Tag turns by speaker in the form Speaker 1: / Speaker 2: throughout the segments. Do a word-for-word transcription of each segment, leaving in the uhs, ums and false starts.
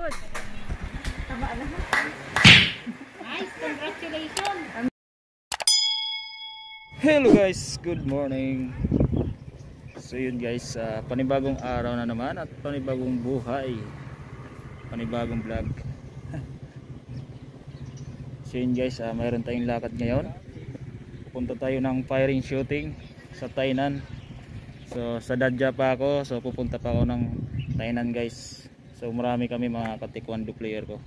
Speaker 1: good. Tama na. Nice, congratulations.
Speaker 2: Hello guys, good morning. So yun guys, uh, panibagong araw na naman at panibagong buhay, panibagong vlog. So yun guys, uh, mayroon tayong lakad ngayon. Pupunta tayo ng firing shooting sa Tainan. So sa Dadya pa ako, so pupunta pa ako ng Tainan guys. So marami kami mga ka-taekwondo player ko.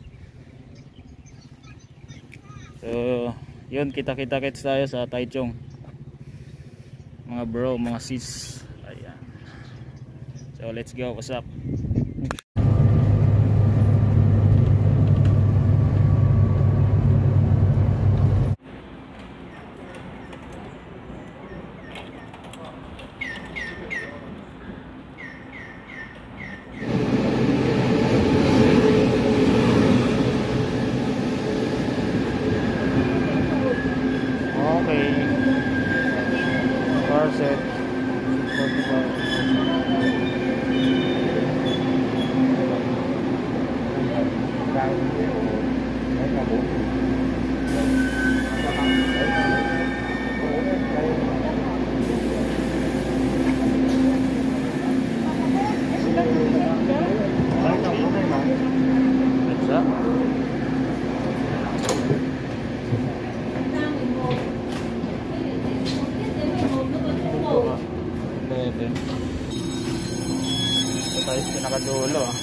Speaker 2: So yun, kita-kita kits tayo sa Taichung. Mga bro, mga sis. Ayan. So let's go, what's up? Set tayo sa pinakadulo ah.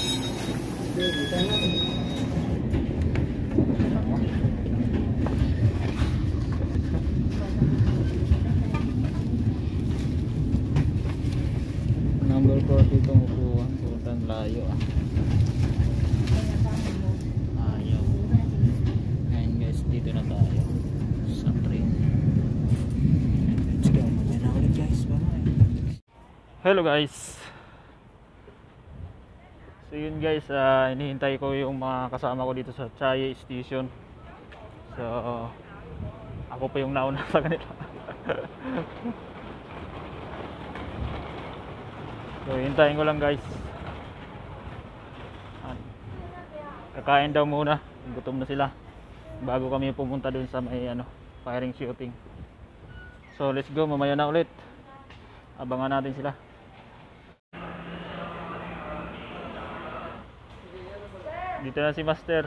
Speaker 2: Number forty itong upuan, pumuntan layo ah. Ayaw. Ngayon guys, dito na tayo sa train. Let's go, mamaya na ulit guys. Bye. Hello guys. So yun guys, uh, hinihintay ko yung mga kasama ko dito sa Chaye Station. So uh, ako pa yung nauna sa kanila. So hintayin ko lang guys. Kakain daw muna, gutom na sila bago kami pumunta dun sa may ano, firing shooting. So let's go, mamaya na ulit. Abangan natin sila. Dito na si Master.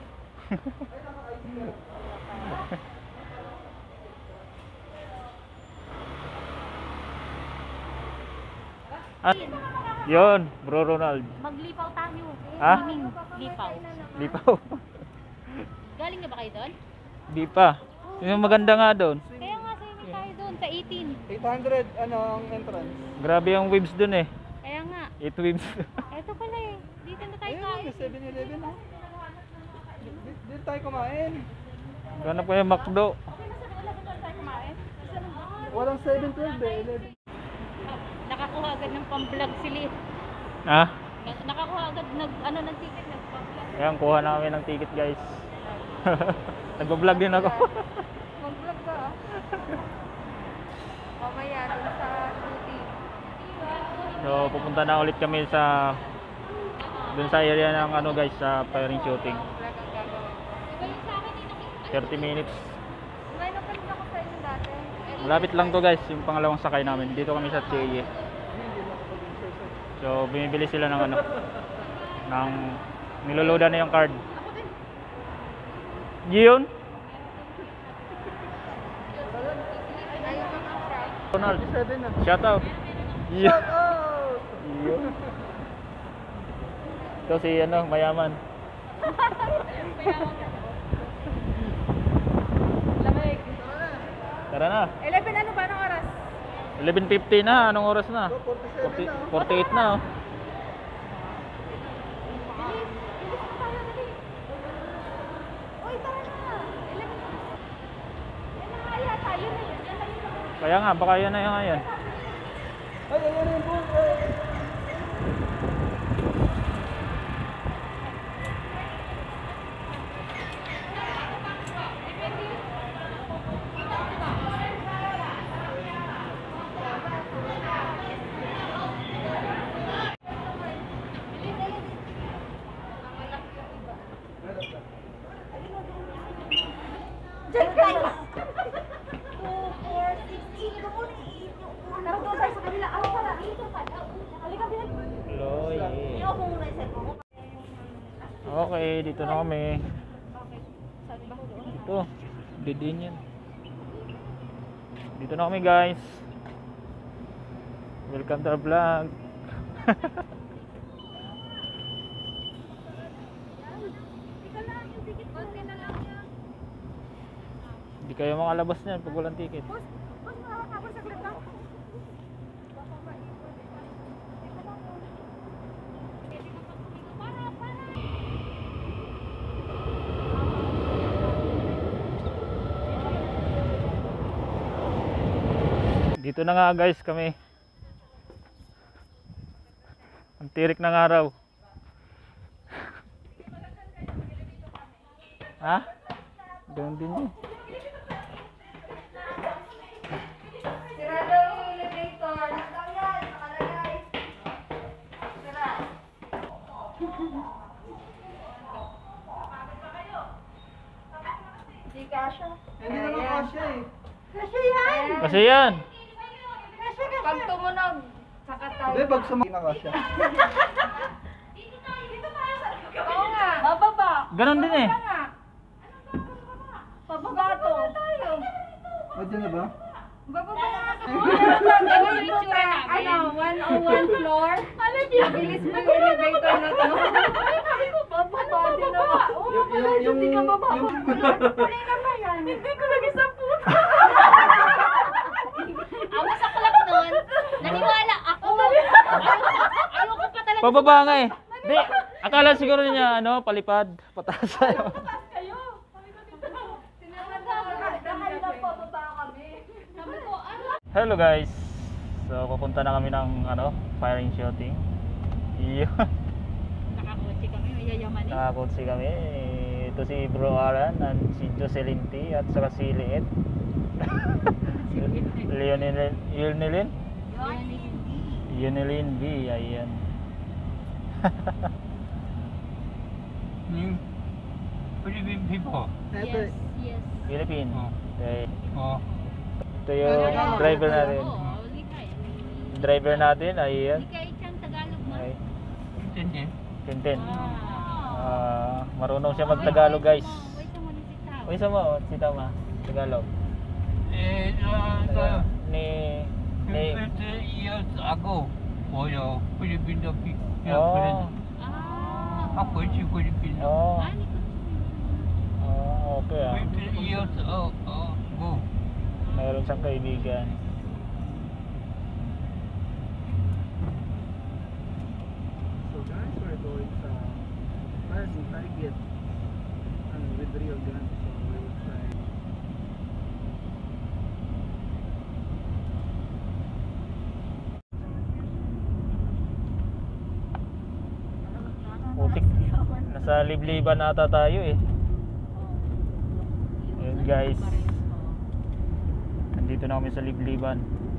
Speaker 2: Ah, yon, Bro Ronald.
Speaker 1: Maglipaw tayo.
Speaker 2: Ha?
Speaker 1: Maming lipaw.
Speaker 2: Lipaw.
Speaker 1: Galing na ba kayo doon?
Speaker 2: Di pa. Yung maganda nga doon.
Speaker 1: Kaya nga swimming tayo doon sa eighteen.
Speaker 3: eight hundred ano ang entrance?
Speaker 2: Grabe yung waves doon eh.
Speaker 1: Kaya nga.
Speaker 2: eight waves.
Speaker 1: Ito pala eh. Dito na tayo
Speaker 3: Ayun,
Speaker 1: kain.
Speaker 3: may seven eleven ah. Dito tayo kumain.
Speaker 2: Ganap ko yung McDo.
Speaker 3: Walang seven twelve eh, eleven.
Speaker 1: Nakakuha agad ng pang-vlog sila.
Speaker 2: Ha?
Speaker 1: Na- Nakakuha agad nag ano ng ticket ng pang-vlog.
Speaker 2: Ayan, kuha namin ng ticket guys. Nagbablog din ako.
Speaker 1: Mag-vlog ka ah. Mamaya dun sa shooting.
Speaker 2: So pupunta na ulit kami sa dun sa area ng ano guys, sa firing shooting. thirty minutes.
Speaker 1: May napalit ako sa inyo dati.
Speaker 2: Malapit lang to guys, yung pangalawang sakay namin. Dito kami sa Chaye. So bumibili sila ng ano, ng niloloadan na yung card. Yun. Ronald, shout out. Yeah. Yun. Ito si ano, mayaman.
Speaker 1: Lamig.
Speaker 2: Tara na.
Speaker 1: eleven ano ba? Anong oras?
Speaker 2: eleven fifty na, anong oras na? forty, forty-eight na oh.
Speaker 1: Uy, tara na. eleven. Yan na nga yata, yun na yun. Yan na yun.
Speaker 2: Kaya nga, baka yan na yung ngayon.
Speaker 3: Ay, ayan yung boom.
Speaker 1: Diyan kayo. two, four, six, eight. Ito muna i-upo. Tara doon tayo sa kabila. Ano pala? Dito pa. Halika, bilang.
Speaker 2: Loy.
Speaker 1: I-off mo muna yung cellphone mo.
Speaker 2: Okay, dito na kami.
Speaker 1: Okay. Saan ba? Doon?
Speaker 2: Ito, didin yan. Dito na kami guys. Welcome to our vlog.
Speaker 1: Ika lang, yung ticket mo. Konti na lang yan.
Speaker 2: Hindi kayo makalabas niyan pag walang ticket.
Speaker 1: Boss, boss, makakabos saglit lang. Para, para.
Speaker 2: Dito na nga guys kami. Ang tirik ng araw. Ha? Doon din yun.
Speaker 1: Sirado yung elevator. Nakataw yan. Nakalagay. Sira. Hindi kasha.
Speaker 3: Hindi naman kasya eh.
Speaker 1: Kasha yan.
Speaker 2: Kasi yan.
Speaker 1: Kasha, kasha. Pag tumunog, saka tayo.
Speaker 3: Hindi, pag sumaki na kasya.
Speaker 1: Dito tayo, dito tayo sa... Oo nga. Bababa.
Speaker 2: Ganon din eh.
Speaker 1: Bababa nga. Bababa to. tayo.
Speaker 3: O, dyan na ba?
Speaker 1: Bababa na nga. Meron lang dito ano, one oh one floor. Ano niya? Mabilis mo yung elevator na to. Sabi ko, bababa din ako. Oo, pala,
Speaker 3: Yung-
Speaker 1: hindi ka
Speaker 3: yung-
Speaker 1: bababa.
Speaker 3: yung-
Speaker 1: Puli na ba yan? Hindi ko lagi sa puto.
Speaker 4: Ako sa club nun, naniwala ako. Ayoko, ayoko pa talaga.
Speaker 2: Pababa nga eh. Di, akala siguro niya ano, palipad, pataas tayo.
Speaker 1: Kayo. Sabi ko dito. Sinama na. Dahil lang bababa kami. Sabi ko, ano?
Speaker 2: Hello guys. So pupunta na kami ng ano, firing shooting. Iyo.
Speaker 4: Nakakotse kami, may yayamanin.
Speaker 2: Nakakotse kami. Ito si Bro Aran at si Jocelyn T at saka si Liet. Leonelin, Leonelin? Leonelin B, ayan.
Speaker 5: New Philippine people.
Speaker 3: Ito,
Speaker 4: Yes, yes.
Speaker 2: Philippine.
Speaker 5: Oh.
Speaker 2: Okay.
Speaker 5: Oh,
Speaker 2: Ito yung driver natin.
Speaker 4: Oo, likay.
Speaker 2: Driver natin, ayan.
Speaker 4: Likay siyang Tagalog mo.
Speaker 2: Okay.
Speaker 5: intended.
Speaker 2: Tintin.
Speaker 4: Ah.
Speaker 2: Ah, marunong siya mag-Tagalog guys.
Speaker 4: Wait mo ni si Tao.
Speaker 2: Uy, sama, oh, si Tama. Tagalog.
Speaker 5: Eh, uh, the
Speaker 2: Ni, ni,
Speaker 5: fifty years ago, for your Philippine people.
Speaker 2: oh,
Speaker 4: Ah.
Speaker 5: Ako si Filipino.
Speaker 2: oh,
Speaker 4: Ah, ni
Speaker 2: oh, okay ah.
Speaker 5: fifty years ago.
Speaker 2: Mayroon siyang kaibigan.
Speaker 3: so guys, we're going sa firing target. And with real guns, so we will try.
Speaker 2: Putik. Nasa libliban ata tayo eh. Ayun guys. Nandito na kami sa libliban.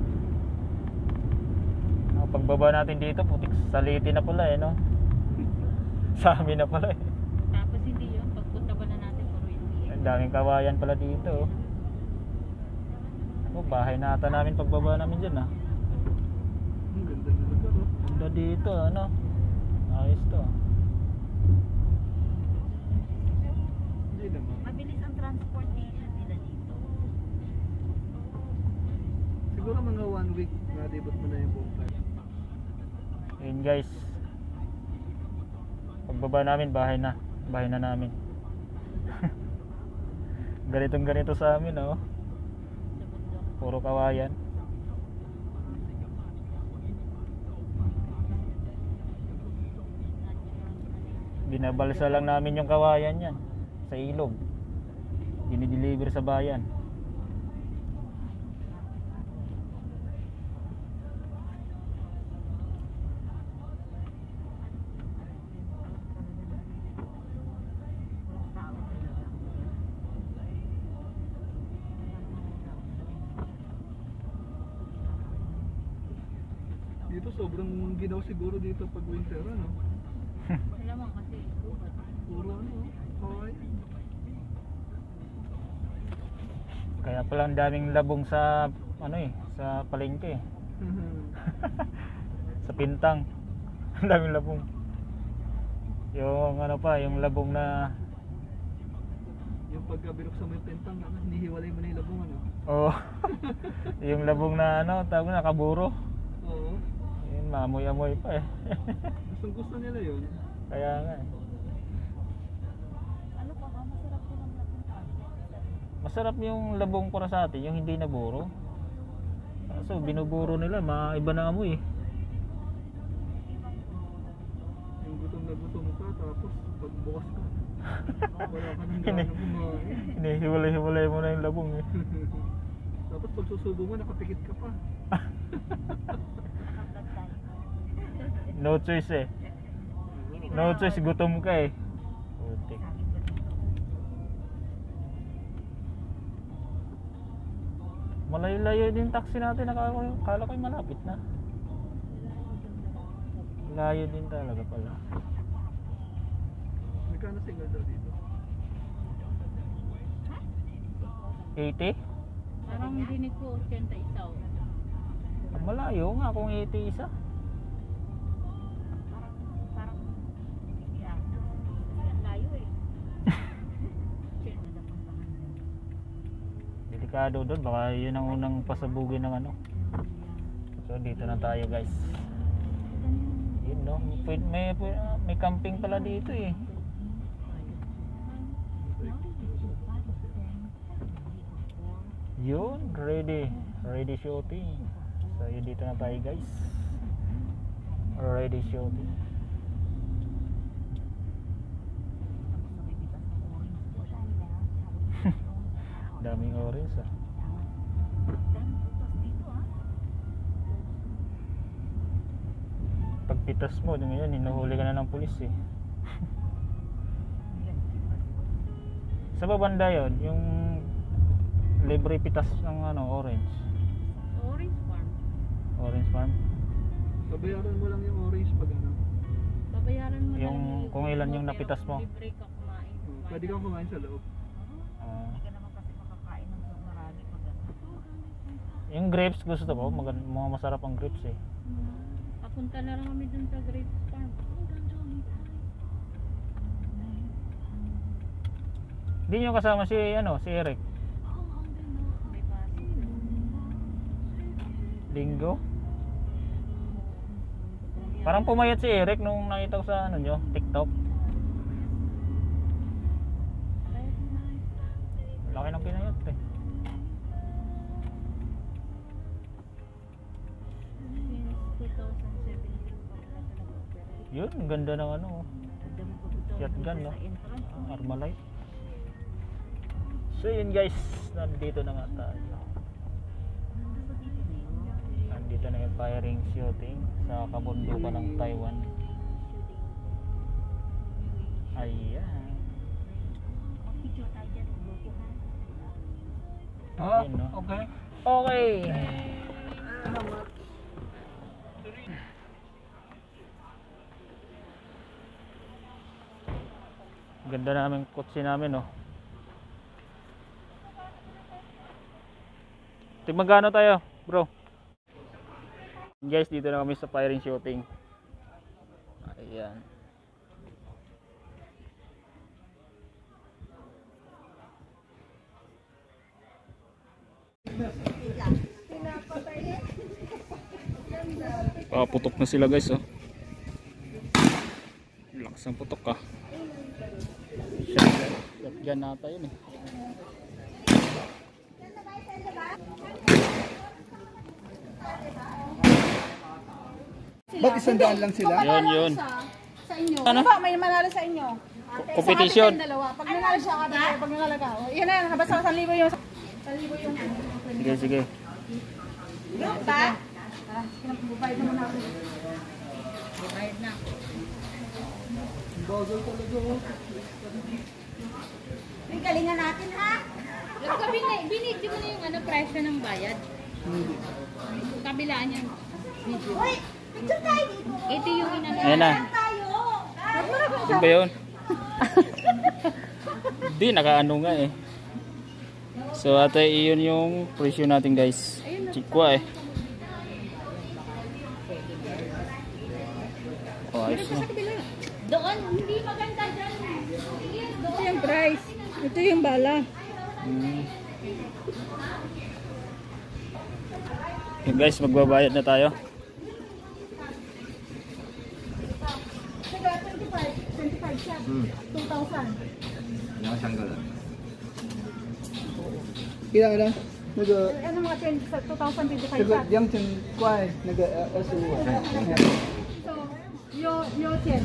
Speaker 2: Ah, pagbaba natin dito, putik, saliti na pala eh, no? Sa amin na pala eh.
Speaker 4: Tapos hindi yun, pagpunta ba na natin puro hindi.
Speaker 2: Ang daming kawayan pala dito. Oh. Oh, bahay na ata namin pagbaba namin dyan ah.
Speaker 3: Ang ganda na lugar, oh.
Speaker 2: Ganda dito, ano? Ayos to.
Speaker 3: Hindi naman.
Speaker 4: Mabilis ang transportation nila dito.
Speaker 3: Siguro mga one week, nadibot mo na yung buong plan.
Speaker 2: Ayun guys. Pagbaba namin, bahay na. Bahay na namin. Ganitong ganito sa amin, oh.
Speaker 4: Sa bundok.
Speaker 2: Puro kawayan. Binabalsa lang namin yung kawayan yan sa ilog. Dinideliver sa bayan.
Speaker 3: Dito sobrang ginaw siguro dito pag winter, ano?
Speaker 4: Alam mo kasi,
Speaker 3: Puro ano, oh. Okay.
Speaker 2: Kaya pala ang daming labong sa ano eh, sa palengke. Sa Pintang. Ang daming labong. Yung ano pa, yung labong na
Speaker 3: Yung pagka binuksan mo yung Pintang, ano, hinihiwalay mo na yung labong, ano?
Speaker 2: oh. Yung labong na ano, tawag na kaburo.
Speaker 3: Oo.
Speaker 2: Yun, maamoy-amoy pa eh.
Speaker 3: Gustong gusto nila yun.
Speaker 2: Kaya nga eh.
Speaker 1: Ano pa ba? Masarap din ang labong.
Speaker 2: Masarap yung labong para sa atin, yung hindi naburo. So binuburo nila, maiba na amoy eh.
Speaker 3: Yung gutom na gutom ka, tapos pagbukas ka, wala ka nang gana kumain.
Speaker 2: Hinihiwalay-hiwalay mo na yung labong eh.
Speaker 3: Tapos pag susubo mo, nakapikit ka pa.
Speaker 2: No choice eh. No choice, gutom ka eh. Putik. Malayo-layo din taxi natin, nakaka- kala ko'y malapit na. Layo din talaga pala.
Speaker 3: Magkano single daw dito?
Speaker 2: eighty?
Speaker 4: Parang dinig ko, eighty isa.
Speaker 2: Malayo nga kung eighty isa.
Speaker 4: Parang, yan. Yan layo eh.
Speaker 2: Delikado doon, baka yun ang unang pasabugin ng ano. So dito na tayo guys. Yun no, may, may, may camping pala dito eh. Yun, ready. Ready shooting. So yun, dito na tayo guys. Ready shooting. Daming orange ah. Pagpitas mo, ngayon hinuhuli ka na ng pulis eh. Sa babanda yun, yung libre pitas ng ano, orange.
Speaker 4: Orange farm.
Speaker 2: Orange farm.
Speaker 3: Babayaran mo lang yung orange pag ano.
Speaker 4: Babayaran mo
Speaker 2: Yung
Speaker 4: lang
Speaker 2: kung ilan yung napitas mo.
Speaker 4: Libre ka kumain.
Speaker 3: Oh, pwede kang kumain sa loob.
Speaker 2: Ah.
Speaker 1: Hindi ka naman kasi makakain ng marami pag ano.
Speaker 2: Yung grapes gusto ko, mag- mga masarap ang grapes eh.
Speaker 4: Papunta na lang kami dun sa grapes farm.
Speaker 2: Hindi nyo kasama si ano, si Eric.
Speaker 4: May pasok.
Speaker 2: Linggo. Parang pumayat si Eric nung nakita ko sa ano nyo, TikTok. Laki ng pinayat eh.
Speaker 4: Since two thousand seventeen pa wala talaga operate.
Speaker 2: Yun, ang ganda ng ano, shotgun no. Ah, Armalite. So yun guys, nandito na nga tayo. Nandito na yung firing shooting sa kabundukan ng Taiwan. Ayan.
Speaker 5: Ah,
Speaker 2: Yun, no?
Speaker 5: okay.
Speaker 2: Okay. Ganda namin kotse namin oh. Magkano tayo, bro? Guys, dito na kami sa firing shooting. Ayan. Paputok na sila guys oh. Lakas ng putok ah. Shotgun, shotgun nata yun eh.
Speaker 3: Ba't isang daan lang sila?
Speaker 2: Yun yun.
Speaker 1: Sa inyo.
Speaker 2: Ano?
Speaker 1: Ano ba? May manalo sa inyo.
Speaker 2: Competition.
Speaker 1: Sa atin dalawa. Pag nanalo siya, kami kayo. Pag nanalo ka. O, yan na yan. Basta sa libo yung... Sa libo yung...
Speaker 2: Sige, sige.
Speaker 1: Ba? Tara, kinapagbayad naman ako.
Speaker 4: Bayad na.
Speaker 3: Bagal talaga oh.
Speaker 1: May galingan natin ha?
Speaker 4: Yung kabila, binidyo mo na yung ano, presyo ng bayad. Kabilaan yan.
Speaker 1: Uy! Picture tayo dito.
Speaker 4: Ito yung inano.
Speaker 2: Ayan na.
Speaker 1: Tayo! Ba't mo na kung
Speaker 2: Ano ba yun? Hindi, nakaano nga eh. So ate, iyon yung presyo natin guys. Chikwa eh. Oh, ayos na.
Speaker 4: Doon, hindi maganda dyan.
Speaker 1: Ito yung price. Ito yung bala.
Speaker 2: Hmm. Yung guys, magbabayad na tayo.
Speaker 1: twenty-five siya.
Speaker 5: Hmm.
Speaker 1: two thousand.
Speaker 5: Yang sanggal.
Speaker 3: Kira ka lang? Nag
Speaker 1: Ano mga twenty, two thousand twenty-five
Speaker 3: nag
Speaker 1: siya.
Speaker 3: yang chen kwai nag asu.
Speaker 1: So, yo, yo, chen.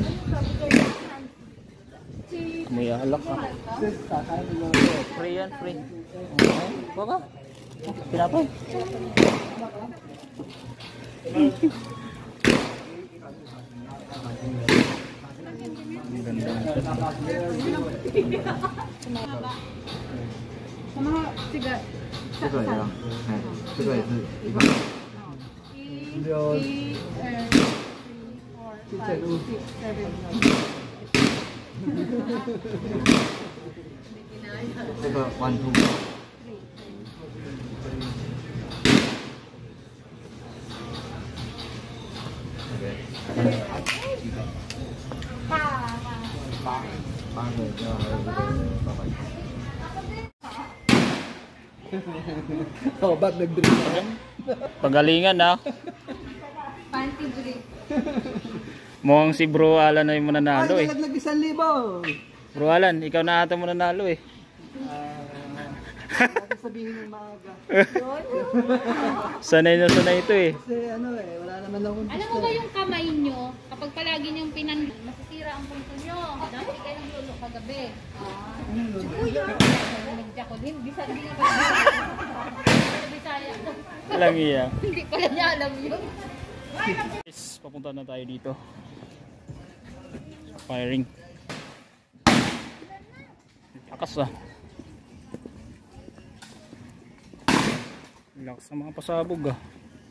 Speaker 2: May alak ah.
Speaker 3: Sis kakay mo.
Speaker 2: Free yan, free. Okay. Baka? Pinapay. Ang ganda ng set.
Speaker 1: Sa mga siga.
Speaker 5: 这个呀，哎，这个也是一万。
Speaker 3: Yo.
Speaker 1: E, uh, three, four, five, six, seven.
Speaker 5: 这个 one two。 八八个就还有这个八百。
Speaker 3: Oh, ba't nag-drink ka?
Speaker 2: Pagalingan na.
Speaker 1: Panty drink.
Speaker 2: Mukhang si Bro Alan na yung mananalo eh.
Speaker 3: Ay, naglag isang libo.
Speaker 2: Bro Alan, ikaw na ata mananalo eh.
Speaker 3: Bakit sabihin ng maaga?
Speaker 2: Sanay na sanay ito eh.
Speaker 3: Kasi ano eh, wala naman akong
Speaker 4: Alam mo ba yung kamay nyo, kapag palagi nyong pinan, masisira ang puso nyo. Dahil kayo ng lulo kagabi. Nag-jacolin, bisa hindi nga pala. Bisaya.
Speaker 2: Walang iya.
Speaker 4: Hindi pala niya alam yun.
Speaker 2: Guys, papunta na tayo dito. Firing. Lakas ah. Lakas na mga pasabog ah.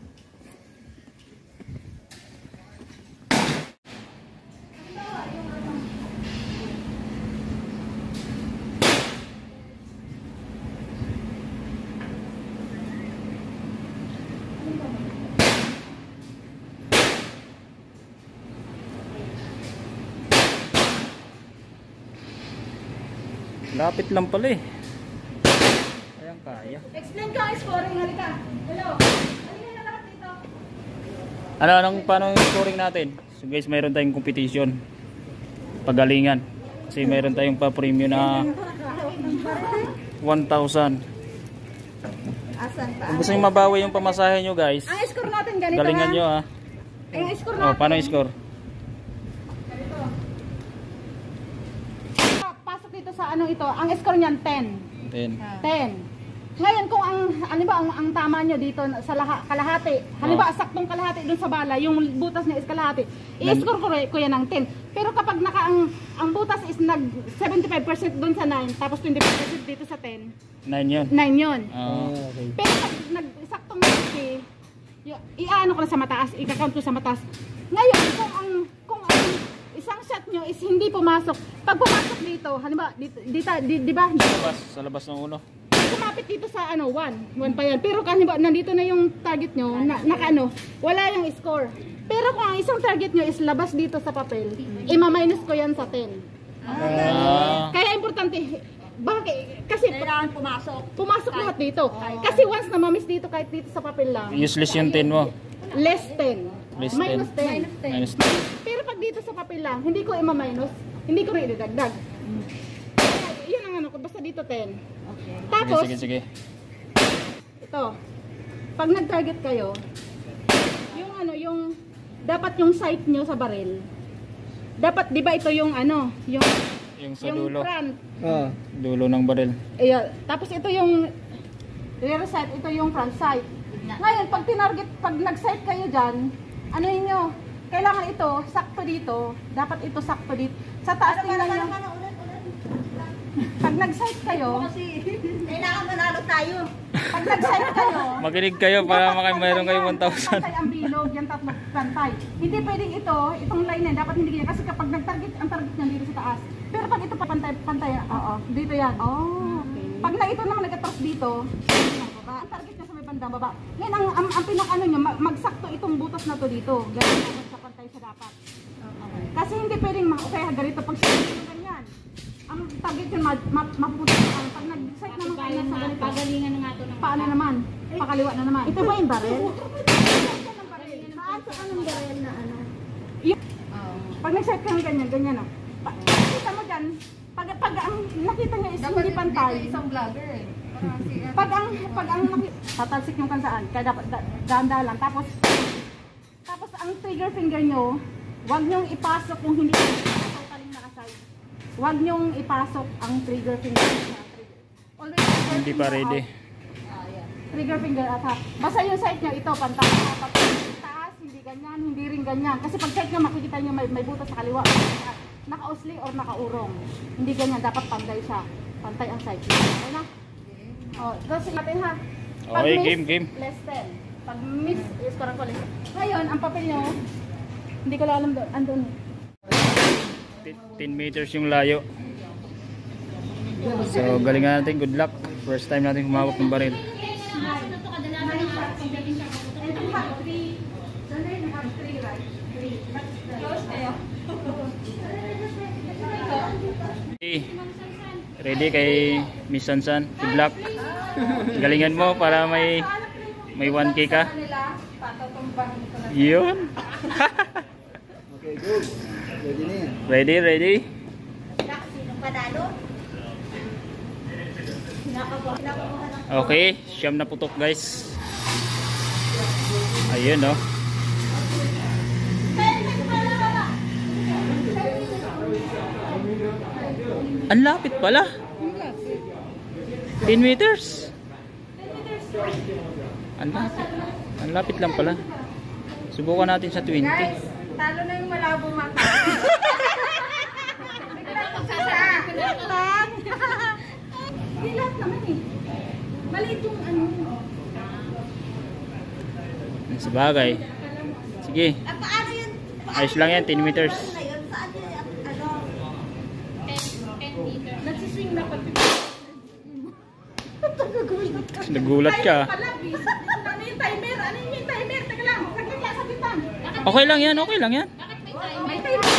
Speaker 2: Lapit lang pala eh. Ayan kaya.
Speaker 1: Explain ka ang scoring, halika. Hello. Halika na lahat dito.
Speaker 2: Ano, anong, paano yung scoring natin? So guys, mayroon tayong competition. Pagalingan. Kasi mayroon tayong pa-premium na one thousand.
Speaker 1: Asan pa?
Speaker 2: Kung gusto nyo mabawi yung pamasahe nyo guys,
Speaker 1: Ang score natin ganito
Speaker 2: galingan
Speaker 1: ha.
Speaker 2: nyo ha.
Speaker 1: Ang score
Speaker 2: Oh,
Speaker 1: natin.
Speaker 2: paano yung score?
Speaker 1: Pasok dito sa ano ito. Ang score niyan ten.
Speaker 2: ten.
Speaker 1: ten. Ngayon kung ang ano ba ang, ang tama nyo dito sa laha, kalahati. Halimbawa saktong kalahati dun sa bala, yung butas niya is kalahati. I-score ko, ko yan ng ten. Pero kapag naka ang, ang butas is nag seventy-five percent dun sa nine, tapos twenty-five percent dito sa ten,
Speaker 2: nine yun.
Speaker 1: nine yun.
Speaker 2: Oh.
Speaker 3: okay.
Speaker 1: Pero pag nag saktong malaki, y- i-ano ko na sa mataas, i-count ko sa mataas. Ngayon, kung ang kung ang isang shot nyo is hindi pumasok, pag pumasok dito, halimbawa dito, dito di, di ba?
Speaker 2: Sa labas, sa labas ng ulo.
Speaker 1: Kumapit dito sa ano, one. one pa yan. Pero halimbawa, nandito na yung target nyo, na, naka ano, wala yung score. Pero kung ang isang target nyo is labas dito sa papel, ima-minus ko yan sa ten.
Speaker 2: Ah.
Speaker 1: Kaya importante, bakit? Kasi kailangan pumasok. Pumasok lahat dito. Kasi once na ma-miss dito, kahit dito sa papel lang,
Speaker 2: Useless yung ten mo.
Speaker 1: less ten.
Speaker 2: Less
Speaker 1: Minus ten.
Speaker 2: Minus ten.
Speaker 1: Pero pag dito sa papel lang, hindi ko ima-minus, hindi ko rin idagdag. Kaya, yun ang ano ko, basta dito ten. Tapos,
Speaker 2: Sige, sige, sige.
Speaker 1: ito, pag nag-target kayo, yung ano, yung, dapat yung sight nyo sa baril, dapat, di ba ito yung ano, yung,
Speaker 2: Yung sa
Speaker 1: yung
Speaker 2: dulo.
Speaker 1: front,
Speaker 3: Ah,
Speaker 2: Dulo ng baril.
Speaker 1: ayan, tapos ito yung rear sight, ito yung front sight. Ngayon, pag tinarget, pag nag-sight kayo dyan, ano yun nyo, kailangan ito, sakto dito, dapat ito sakto dito, sa taas tingnan nyo. Pag nag-sight kayo, kailangan manalo tayo. Pag nag-sight kayo,
Speaker 2: Makinig kayo para makay mayroon kayong one thousand.
Speaker 1: Pantay ang bilog, yan tatlo pantay. Hindi pwedeng ito, itong line na, dapat hindi ganyan. Kasi kapag nag-target, ang target niya dito sa taas. Pero pag ito pa pantay, pantay, oo, dito yan. Oh, okay. Pag na ito naman nag-atras dito, baba, ang target niya sa may bandang baba. Ngayon, ang, ang, ang pinaka-ano niya, mag magsakto itong butas na to dito. Ganyan na sa pantay sa dapat. Kasi hindi pwedeng ma-okay ganito pag siya ganyan. Ang target yun, mapupunta ma ma pag nag-site naman kanya sa ganito.
Speaker 4: Pagalingan na nga ito ng
Speaker 1: Paano naman? Pakaliwa na naman. Ito ba yung barrel?
Speaker 4: Saan sa anong barel na ano?
Speaker 1: Yung, pag nag-site ka ng ganyan, ganyan o. Pa nakita mo dyan, pag, pag ang nakita niya is hindi pantay.
Speaker 6: Isang vlogger eh.
Speaker 1: Pag ang, pag ang nakita, tatalsik yung kan saan, kaya dapat da, dahan-dahan lang. Tapos, tapos ang trigger finger nyo, huwag nyong ipasok kung hindi totaling nakaside. Huwag nyong ipasok ang trigger finger. Already, trigger
Speaker 2: Hindi pa
Speaker 1: finger
Speaker 2: ready.
Speaker 1: out. Trigger finger at ha. Basta yung side nyo, ito, pantay. Taas, hindi ganyan, hindi rin ganyan. Kasi pag side nyo, makikita nyo may, may butas sa kaliwa. Naka-usli or naka-urong. Hindi ganyan, dapat pantay siya. Pantay ang side nyo. Okay na? Oh, tapos natin ha. Pag
Speaker 2: Okay,
Speaker 1: miss,
Speaker 2: game, game.
Speaker 1: less ten. Pag miss, is parang ko less ten. Ngayon, ang papel nyo, hindi ko lang alam doon. Andun.
Speaker 2: ten meters yung layo. So galingan natin, good luck. First time natin humawak ng baril. Ready kay Miss Sansan? Good luck. Galingan mo para may may one K ka. Yun.
Speaker 3: Okay, good. Ready na yan.
Speaker 2: Ready, ready? Okay, siyam na putok guys. Ayun no. Ang lapit pala. ten meters. Ang lapit. Ang lapit lang pala. Subukan natin sa twenty.
Speaker 1: Guys, talo na yung malabong mata. Hindi lahat naman eh. Maliit yung ano.
Speaker 2: Sa bagay. Sige.
Speaker 6: Paano yun?
Speaker 2: Ayos lang yan, ten meters.
Speaker 6: Saan yun? Ano?
Speaker 4: ten meters.
Speaker 1: Nagsiswing na pag
Speaker 2: Nagulat ka.
Speaker 1: palabis. Ano yung timer? Ano yung timer? Teka lang, saglit lang, saglit lang.
Speaker 2: Okay lang yan, okay lang yan.
Speaker 4: Bakit may timer?
Speaker 1: May timer.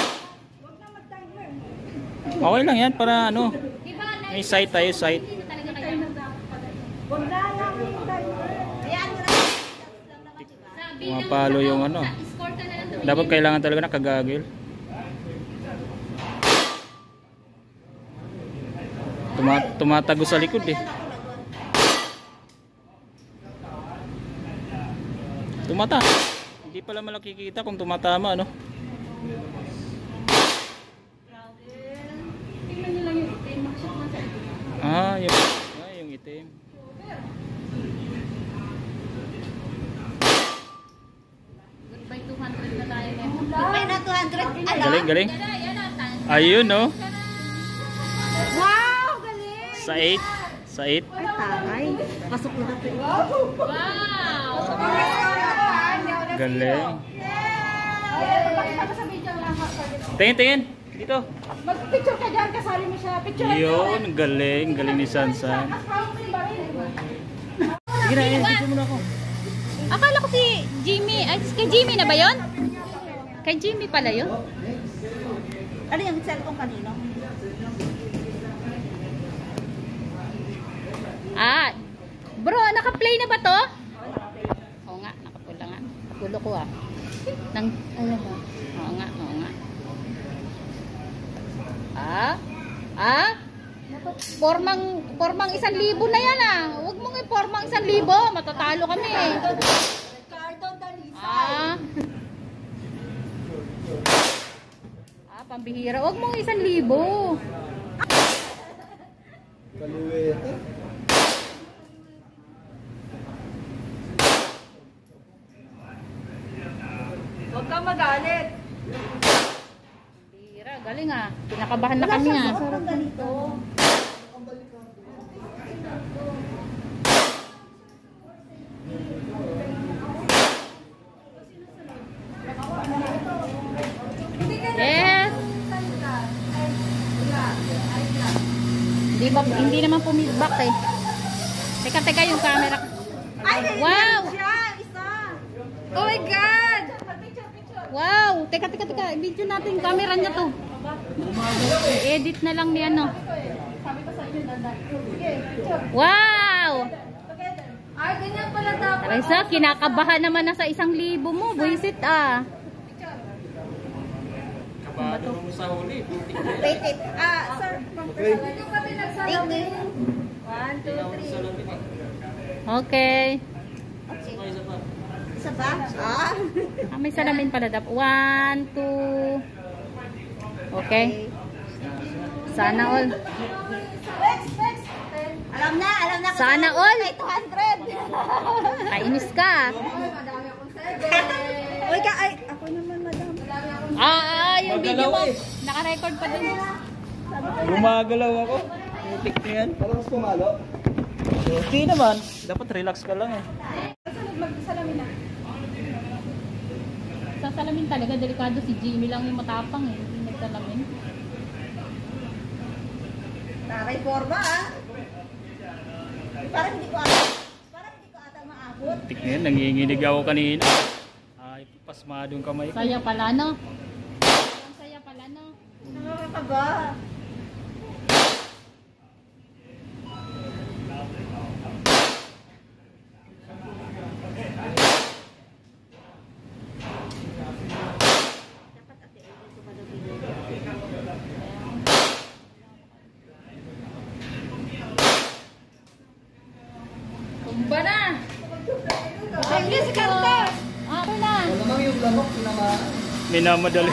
Speaker 2: Okay lang yan para ano.
Speaker 4: Diba,
Speaker 2: May sight tayo, sight.
Speaker 4: hindi na talaga kaya.
Speaker 1: Huwag na lang yung timer.
Speaker 6: Ayan mo na.
Speaker 4: Sa bilang
Speaker 2: Pumapalo
Speaker 4: sa-
Speaker 2: yung ano.
Speaker 4: sa score ka na lang doon.
Speaker 2: Dapat kailangan talaga nakagagil. Tuma tumatago sa likod eh. Tumata. Hindi pala malaki kita kung tumatama, no?
Speaker 1: Tingnan nyo lang yung itim. Makasok man sa itim.
Speaker 2: Ah, yung, ah, yung itim.
Speaker 4: Goodbye two hundred na tayo ngayon.
Speaker 6: May na two hundred. Ano?
Speaker 2: Galing, galing.
Speaker 4: Yan na, yan na. Tan-
Speaker 2: Ayun, no?
Speaker 6: Wow! Galing!
Speaker 2: Sa eight. Sa eight.
Speaker 6: Ay, taray. Pasok na natin.
Speaker 4: Wow!
Speaker 2: Galing.
Speaker 1: Pakita ko sa video lang.
Speaker 2: Tingin, tingin. Dito.
Speaker 1: Mag-picture ka dyan, kasali mo siya. Picture lang
Speaker 2: Yun, galing. Galing ni Sansan. Sige na, yan. Video mo na ako.
Speaker 4: Akala ko si Jimmy, ay kay Jimmy na ba yon? Kay Jimmy pala yun?
Speaker 6: Ano yung cellphone kanino?
Speaker 4: Ah, bro, naka-play na ba to? Oo nga, nakapula nga. Gulo ko ah. Nang, ano ba? Oo nga, oo nga. Ah? Ah? Formang, formang isang libo na yan ah. Huwag mong i-formang isang libo. Matatalo kami eh. Ah. Ah, pambihira. Huwag mong isang libo.
Speaker 3: Kaluwete.
Speaker 1: Huwag kang magalit.
Speaker 4: Bihira, galing ah. Pinakabahan na kami ah.
Speaker 6: Ang ganito.
Speaker 4: Yes. Di ba, hindi naman pumidback eh. Teka, teka yung camera.
Speaker 6: Ay, narinig
Speaker 4: Wow!
Speaker 6: siya. Isa.
Speaker 4: Oh my God! Wow! Teka, teka, teka. Video natin yung camera niya to. I-edit na lang ni ano. Wow!
Speaker 1: Ay, ganyan pala dapat.
Speaker 4: Teresa, kinakabahan naman na sa isang libo mo. Buisit ah.
Speaker 5: Kabado mo sa huli.
Speaker 6: Wait, wait. Ah, sir.
Speaker 3: Okay.
Speaker 1: Yung pati
Speaker 6: Thank
Speaker 1: nagsalamin.
Speaker 6: you.
Speaker 1: One, two, three.
Speaker 4: Okay.
Speaker 6: Okay. Isa ba? Ah.
Speaker 4: Ah, may salamin pala dapat. One, two. Okay. Sana all.
Speaker 1: Next, next.
Speaker 6: Alam na, alam na.
Speaker 4: Sana all.
Speaker 6: Ay, two hundred.
Speaker 4: Kainis ka.
Speaker 1: Madami akong seven.
Speaker 6: Uy, ka, ay, ako naman, madam.
Speaker 4: Ah, ah, yung video mo.
Speaker 2: Magalaw eh.
Speaker 4: Naka-record pa dun.
Speaker 2: Gumagalaw ako. Putik na yan.
Speaker 3: Parang mas pumalo.
Speaker 2: Okay naman. Dapat relax ka lang eh.
Speaker 1: Kasunod magsalamin na.
Speaker 4: Sa salamin talaga, delikado. Si Jimmy lang yung matapang eh. Hindi nagsalamin.
Speaker 6: Taray forma, ah. Parang hindi ko ata. Parang hindi ko ata maabot.
Speaker 2: Putik na yan. Nanginginig ako kanina. Ay, pasmado yung kamay ko.
Speaker 4: Saya pala, no? Ang saya pala, no?
Speaker 6: Nakakaba.
Speaker 4: Tumba na!
Speaker 6: Ay, hindi si Kanta.
Speaker 4: Ako na!
Speaker 3: Ano naman yung lamok pinaka...
Speaker 2: Minamadali.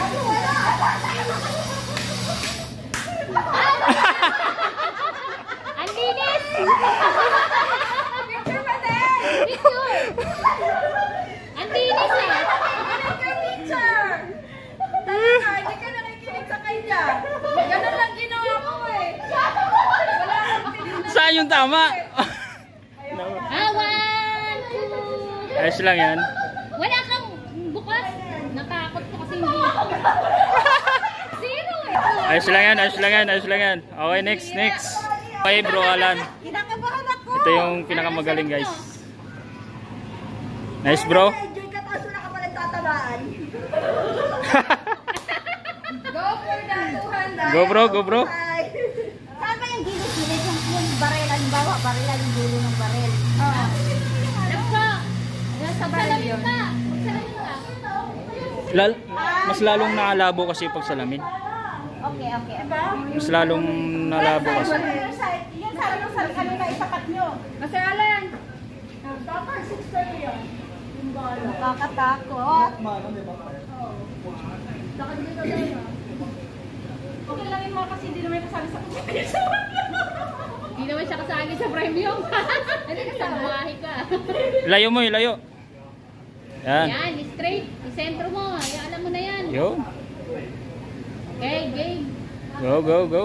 Speaker 4: Ang linis! Picture pa din! Picture! Ang linis eh!
Speaker 1: Picture! Talaga, hindi ka nakikinig sa kanya. Ganun lang ginawa mo eh. Wala kang pinili.
Speaker 2: Saan yung tama?
Speaker 4: Ah, one, two.
Speaker 2: Ayos lang yan.
Speaker 4: Wala kang bukas. Natakot ko kasi hindi. Zero eh.
Speaker 2: Ayos lang yan. Ayos lang yan. Ayos lang yan. Okay, next. Next. Okay, bro Alan.
Speaker 6: Kinakabahan ako.
Speaker 2: Ito yung pinakamagaling, guys. Nice, bro.
Speaker 6: Enjoy ka tapos wala ka pa nagtatabaan.
Speaker 1: Go for the two hundred.
Speaker 2: Go, bro. Go, bro.
Speaker 6: Ay. Saan ba yung gilid-gilid? Yung, yung baril, halimbawa, baril yung dulo ng baril.
Speaker 1: Oo.
Speaker 4: Nagpa.
Speaker 1: Nasa baril
Speaker 4: Salamin
Speaker 1: yun.
Speaker 4: ka. Salamin ka.
Speaker 2: Lal mas lalong nalabo kasi pag salamin.
Speaker 6: Okay, okay.
Speaker 2: Mas lalong nalabo kasi.
Speaker 1: Yung sa yung sa ano sa ano na isapat nyo. Kasi Alan. Dapat six thirty yun. Yung bala.
Speaker 6: Nakakatakot.
Speaker 3: Mano, di ba?
Speaker 1: Lakad dito tayo. Okay lang yung mga kasi hindi naman kasali sa competition.
Speaker 4: Hindi naman siya kasali sa premium. Hindi ka sa buhay ka.
Speaker 2: Layo mo, layo. Yan.
Speaker 4: Yan, straight. Isentro mo. Ay, alam mo na yan.
Speaker 2: Yo.
Speaker 4: Okay, game.
Speaker 2: Go, go, go.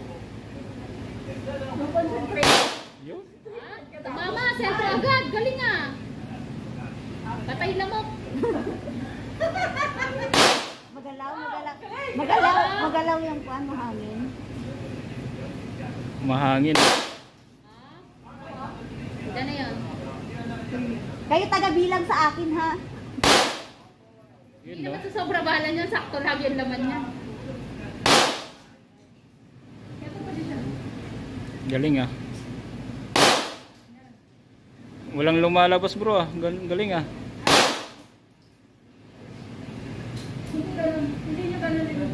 Speaker 2: Yo.
Speaker 4: Ah, tumama, sentro agad. Galing ah. Patay lamok.
Speaker 6: Magalaw, magalaw. Magalaw, magalaw yung kuan mo hangin.
Speaker 2: Mahangin.
Speaker 4: Diyan na yun.
Speaker 6: Kayo taga-bilang sa akin, ha?
Speaker 2: Yun,
Speaker 4: Hindi
Speaker 2: no?
Speaker 4: naman sa sobra bahala niya. Sakto lang yung laman niya.
Speaker 2: Galing ah. Walang lumalabas, bro ah. Gal- Galing ah.
Speaker 1: Hindi nyo ganun din.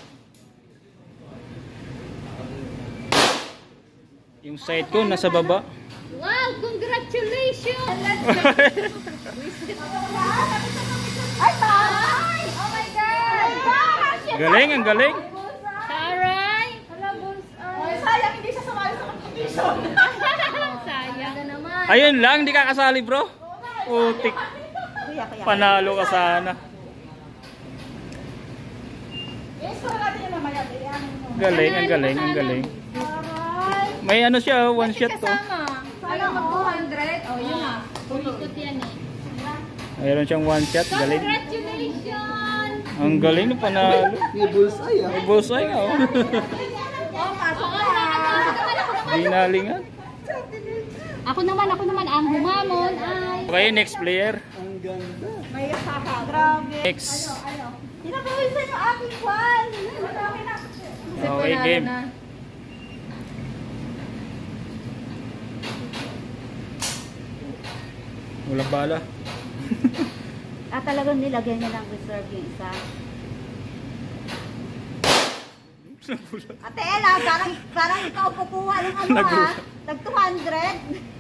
Speaker 2: Yung side ko nasa baba.
Speaker 4: Wow, congratulations!
Speaker 1: Ay, tay! Oh my God!
Speaker 2: Galing, ang galing.
Speaker 4: Taray!
Speaker 1: Hala, bullseye. Sayang hindi siya sumali sa competition.
Speaker 4: Sayang na naman.
Speaker 2: Ayun lang, di ka kasali, bro. Putik.
Speaker 6: Kuya, kuya.
Speaker 2: Panalo ka sana.
Speaker 1: I-score natin yung mamaya. Iyanin mo.
Speaker 2: Galing, ang galing, ang galing. May ano siya, one shot to.
Speaker 1: Sayang mag two hundred. Oh, yun ah.
Speaker 4: Pumikot yan eh.
Speaker 2: Mayroon siyang one shot, galing.
Speaker 4: Congratulations!
Speaker 2: Ang galing ng panalo.
Speaker 3: May bullseye, ah.
Speaker 2: May bullseye nga, oh.
Speaker 1: Oh, pasok
Speaker 4: Oo,
Speaker 1: ka.
Speaker 4: nakakasok ka na.
Speaker 2: Dinalingan.
Speaker 4: Ako naman, ako naman, ang humamon ay...
Speaker 2: Okay, next player.
Speaker 3: Ang ganda.
Speaker 1: May saka. Grabe.
Speaker 2: Next.
Speaker 6: Pinapawisan yung aking kwan.
Speaker 2: Okay, game. Walang bala.
Speaker 6: Ah, talagang nilagyan niya ng reserve yung isa. Ate Ella, parang, parang ikaw kukuha ng ano ha?
Speaker 2: Nagulat.
Speaker 6: Nag two hundred.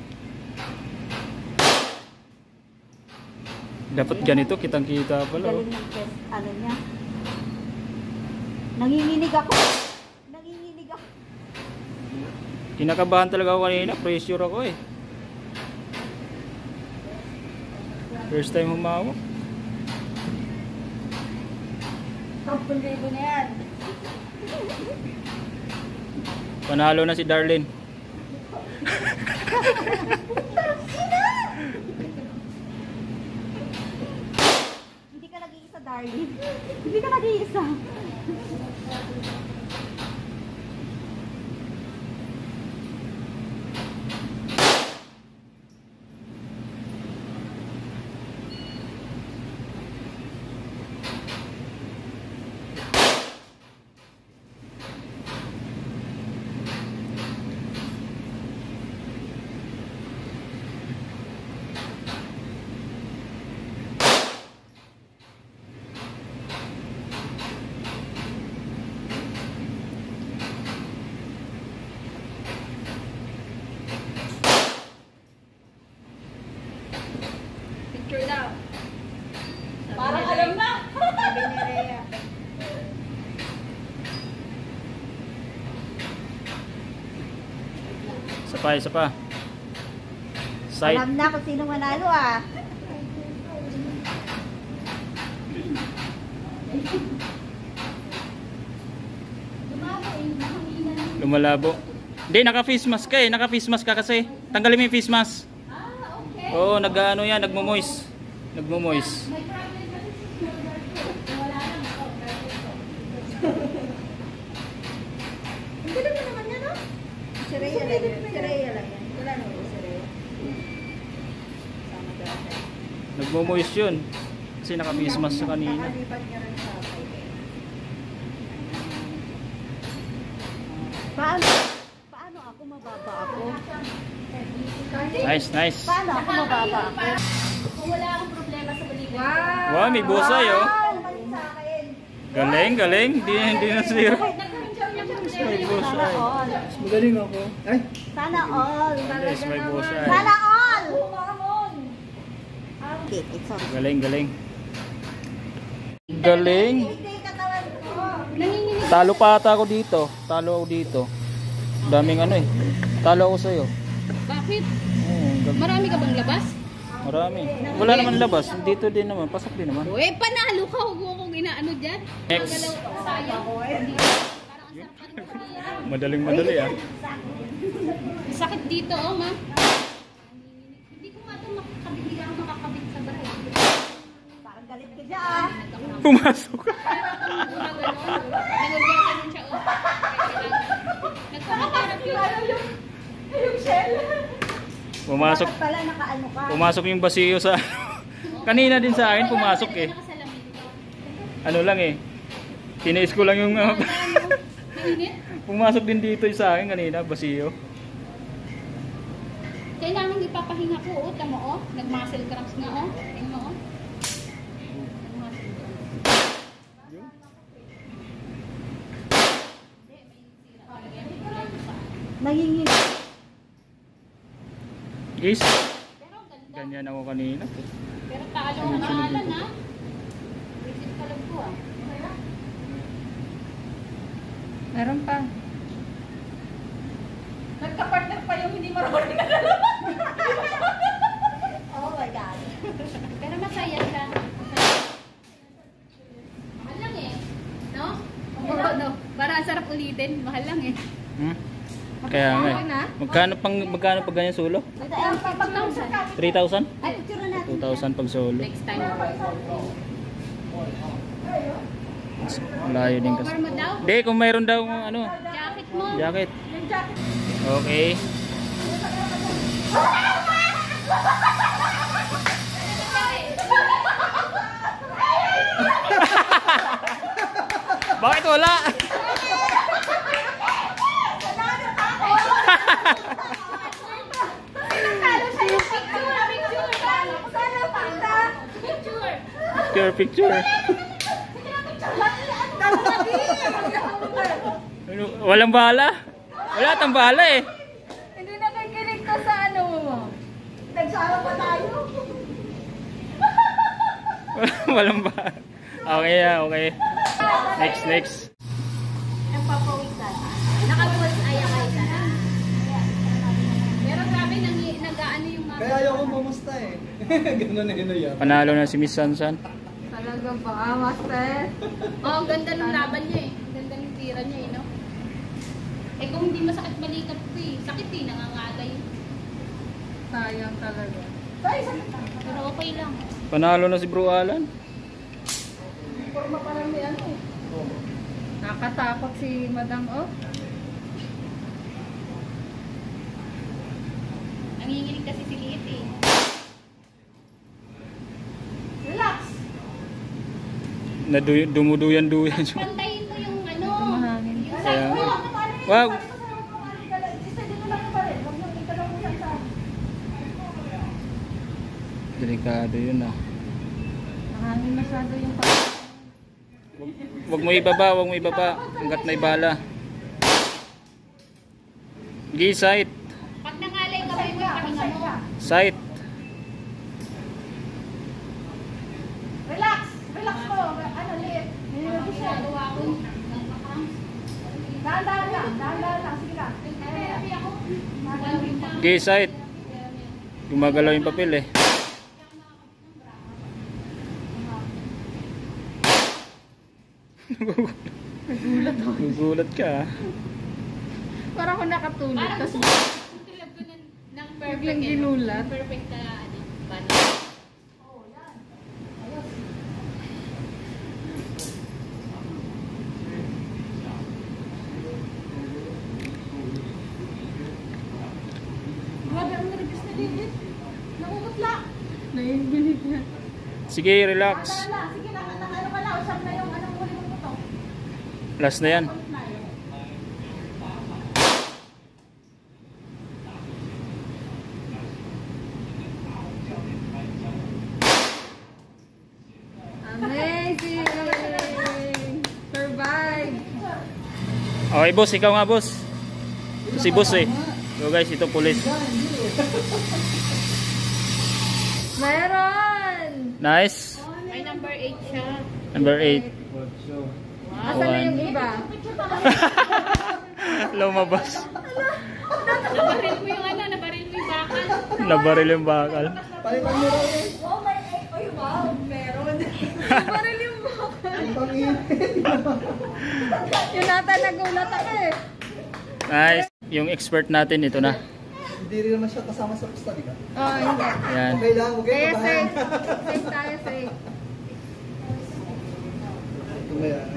Speaker 2: Dapat ganito, kitang-kita pala. Oh.
Speaker 6: Galing ng test, ano niya. Nanginginig ako. Nanginginig ako.
Speaker 2: Kinakabahan talaga ako kanina, pressure ako eh. First time humawak.
Speaker 6: Sampung libo na yan.
Speaker 2: Panalo na si Darlene.
Speaker 6: Hindi ka nag-iisa, darling. Hindi ka nag-iisa.
Speaker 4: Picture daw.
Speaker 1: Parang alam na.
Speaker 6: Sabi ni Rhea.
Speaker 2: Isa pa, isa pa. Side.
Speaker 6: Alam na kung sino manalo ah.
Speaker 2: Lumalabo. Hindi, naka-face mask ka eh. Naka-face mask ka kasi. Tanggalin mo yung face mask.
Speaker 4: Ah, okay.
Speaker 2: Oo, nag-ano yan, nagmo-moist. Nagmo-moist.
Speaker 4: May problem kasi sa shoulder ko. Wala lang ako.
Speaker 6: Ang galing mo naman yan, no? Si Rhea lang yan. Si Rhea lang yan. Wala naman si Rhea. Sama dati.
Speaker 2: Nagmo-moist yun. Kasi naka-face mask siya kanina.
Speaker 6: Nakalipat niya rin sa akin. Paano? Paano ako mababa ako?
Speaker 2: Nice, nice.
Speaker 6: Paano ako mababa ako?
Speaker 4: Kung wala akong problema sa balikat.
Speaker 2: Wow, may busay oh.
Speaker 6: Balik sa akin.
Speaker 2: Galing, galing. Hindi, hindi na zero.
Speaker 4: Nagkaroon siya ng problema
Speaker 2: May
Speaker 4: yung
Speaker 6: Sana
Speaker 2: busay.
Speaker 6: all.
Speaker 3: Magaling ako. Ay,
Speaker 6: Sana all.
Speaker 2: Yes, may busay.
Speaker 6: Sana all. Okay, it's all.
Speaker 2: Galing, galing. Galing.
Speaker 6: Hindi katawan ko.
Speaker 4: nanginginig.
Speaker 2: Talo pa ata ako dito. Talo ako dito. Daming ano eh. Talo ako sa'yo.
Speaker 4: Bakit?
Speaker 2: Oo, gab-
Speaker 4: Marami ka bang labas?
Speaker 2: marami. Wala naman labas. Dito din naman. Pasok din naman.
Speaker 4: Uy, panalo ka. Huwag mo akong inaano dyan.
Speaker 2: Next.
Speaker 4: Magalaw ko sayang. Hindi. Parang ang sakit.
Speaker 2: Madaling madali ah.
Speaker 4: Ang sakit dito, oh, ma. Hindi ko nga ito makakabit. Hindi ako makakabit sa bahay.
Speaker 6: Parang galit ka dyan.
Speaker 2: Pumasok.
Speaker 4: Nagaganon siya, oh. Nagpapatherapy.
Speaker 1: Yung shell.
Speaker 2: Pumasok.
Speaker 6: Dapat pala nakaano ka.
Speaker 2: Pumasok yung basiyo sa... Kanina din sa akin pumasok eh. Ano lang eh. Tiniis ko lang yung... uh,
Speaker 4: Mainit?
Speaker 2: pumasok din dito yung sa akin kanina, basiyo.
Speaker 4: Kailangan ipapahinga ko, oh. Tamo, oh. Nag-muscle cramps nga, oh. Tingnan mo, oh. Nag-muscle cramps.
Speaker 6: Nangingin.
Speaker 2: Guys,
Speaker 4: Pero ang ganda.
Speaker 2: ganyan ako kanina.
Speaker 4: Pero talo ang pangalan, ha? Visit ka lang po, ah. Meron pa.
Speaker 1: Nagka-partner pa yung hindi marunong na.
Speaker 6: Oh my God.
Speaker 4: Pero masaya siya. Mahal lang eh. No? Oo, no. Para ang sarap ulitin. Mahal lang eh.
Speaker 2: Hmm? Kaya nga eh. Magkano pang magkano pag ganyan solo? three thousand?
Speaker 6: Ay, picture na natin.
Speaker 2: two thousand pag solo.
Speaker 4: Next time.
Speaker 2: Layo din kasi.
Speaker 4: Cover mo daw.
Speaker 2: Hindi, kung mayroon daw ano,
Speaker 4: Jacket mo.
Speaker 2: jacket.
Speaker 1: Yung jacket.
Speaker 2: Okay. Bakit wala? Picture, picture. Walang bala. Wala tang bala eh.
Speaker 6: Hindi nakikinig ka sa ano mo. Nagsama pa tayo.
Speaker 2: Walang bala. Okay ah, okay. Next, next.
Speaker 4: Ang papawisan. Nakabuwas ay akay ka na. Pero grabe, nang, nag-ano yung mga...
Speaker 3: Kaya ayoko mamusta eh. Ganun na yun yan.
Speaker 2: Panalo na si Miss Sansan.
Speaker 6: Talaga ba, ah, master?
Speaker 4: Oh, ang ganda ng laban niya eh. Ang ganda ng tira niya eh, no? Eh kung hindi masakit balikat ko eh. Sakit eh, nangangalay.
Speaker 6: Sayang talaga.
Speaker 4: Pero okay lang.
Speaker 2: Panalo na si Bro Alan.
Speaker 6: Forma pa lang ni ano eh. Nakatakot si Madam oh.
Speaker 4: Nanginginig kasi si Liit eh.
Speaker 1: Relax.
Speaker 2: Na du- dumuduyan-duyan siya.
Speaker 4: Pantayin mo yung ano.
Speaker 6: Mahangin.
Speaker 4: Yung
Speaker 2: Kaya,
Speaker 4: sakto.
Speaker 2: wow. Delikado yun ah.
Speaker 6: Mahangin masyado yung pa.
Speaker 2: Wag, wag mo ibaba, wag mo ibaba. Hanggat may bala. Gi sight.
Speaker 4: Pag nangalay ka, may pahinga mo.
Speaker 2: Sight.
Speaker 1: Relax. Relax mo. Ano, liit.
Speaker 4: Ginagawa ko.
Speaker 1: Dahan-dahan lang. Dahan-dahan lang. Sige lang.
Speaker 2: Gi sight. Gumagalaw yung papel eh. Nagulat ka ah.
Speaker 6: Parang ako nakatulog
Speaker 4: Parang
Speaker 6: kasi
Speaker 4: gusto ko tulad ko ng, ng perfect.
Speaker 6: biglang
Speaker 4: eh.
Speaker 6: ginulat.
Speaker 4: Perfect na ano. Bano.
Speaker 1: Grabe ang nervous na liit. Nakukutla.
Speaker 6: naibinig na.
Speaker 2: Sige, relax.
Speaker 1: Dahan-dahan lang. Sige lang. Nakano ka na. Usap na yung anong huli mong buto.
Speaker 2: Last na yan.
Speaker 6: Amazing! Survive!
Speaker 2: Okay boss, ikaw nga boss. Ito si boss eh. So guys, ito pulis.
Speaker 6: Meron!
Speaker 2: Nice.
Speaker 4: Ay, number eight siya.
Speaker 2: Number eight.
Speaker 6: Asan na yung iba?
Speaker 2: Lumabas.
Speaker 4: Nabaril mo yung ano, nabaril mo yung bakal.
Speaker 2: Nabaril yung bakal.
Speaker 3: Palitan mo raw eh.
Speaker 6: Oh my God! Ay wow! Meron! Baril yung bakal!
Speaker 3: Ang pangit.
Speaker 6: Yun nata nagulat ako eh.
Speaker 2: Nice. Yung expert natin ito na.
Speaker 3: Hindi rin naman siya kasama sa study ka.
Speaker 6: Oh, hindi.
Speaker 2: Yan.
Speaker 3: Okay lang, okay.
Speaker 6: Kaya
Speaker 3: kabahan.
Speaker 6: safe. Safe tayo, safe.
Speaker 3: Ito ba yan?